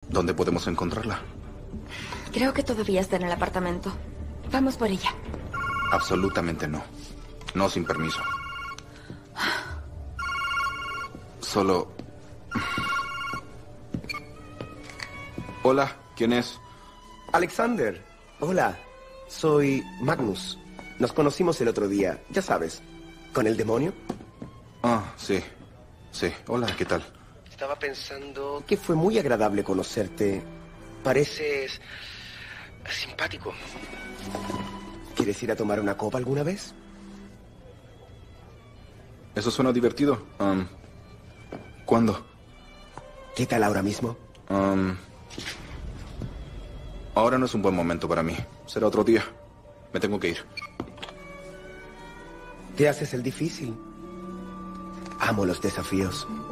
¿Dónde podemos encontrarla? Creo que todavía está en el apartamento. Vamos por ella. Absolutamente no. No sin permiso. Solo... Hola, ¿quién es? Alexander. Hola, soy Magnus. Nos conocimos el otro día, ya sabes, con el demonio. Ah, sí. Sí, hola, ¿qué tal? Estaba pensando que fue muy agradable conocerte. Pareces simpático. ¿Quieres ir a tomar una copa alguna vez? Eso suena divertido. ¿Cuándo? ¿Qué tal ahora mismo? Ahora no es un buen momento para mí. Será otro día. Me tengo que ir. Te haces el difícil. Amo los desafíos.